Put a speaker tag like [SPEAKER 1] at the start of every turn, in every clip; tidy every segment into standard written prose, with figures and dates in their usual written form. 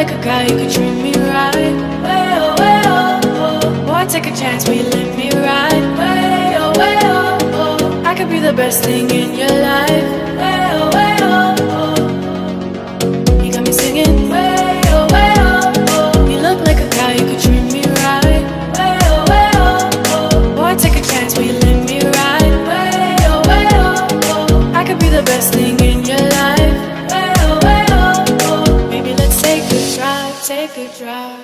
[SPEAKER 1] like a guy who could treat me right. Way oh, way oh, oh. Boy, take a chance, will you let me ride? Way oh, way oh, oh. I could be the best thing in your life. Way oh, way oh, oh. You got me singing. Way oh, way oh, oh. You look like a guy who could treat me right. Way oh, way oh, oh. Boy, take a chance, will you let me ride? Way oh, way oh, oh. I could be the best thing in your life. Way oh, way oh, oh. Maybe let's take a drive, take a drive.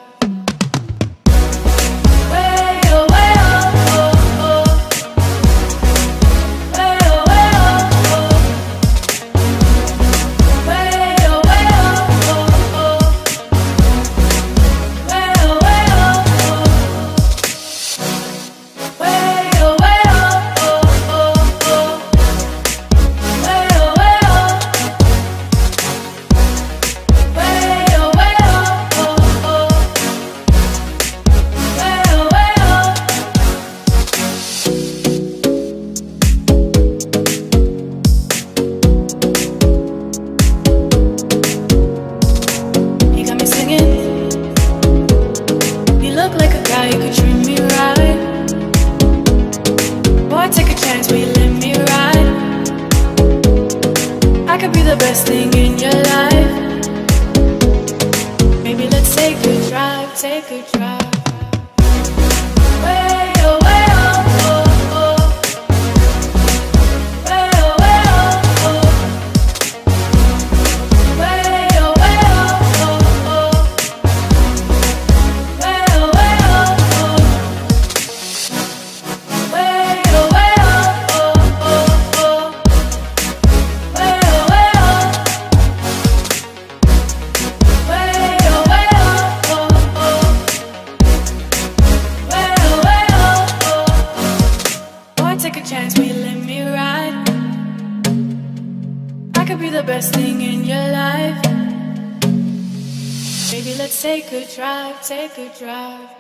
[SPEAKER 1] You could treat me right. Boy, take a chance, will you let me ride? I could be the best thing in your life. Maybe let's take a drive, take a drive. Way oh, way oh, oh, oh. Way oh, way oh, oh. Way oh, way oh, oh, oh. Way oh, way oh. Take a chance, will you let me ride? I could be the best thing in your life. Maybe let's take a drive, take a drive.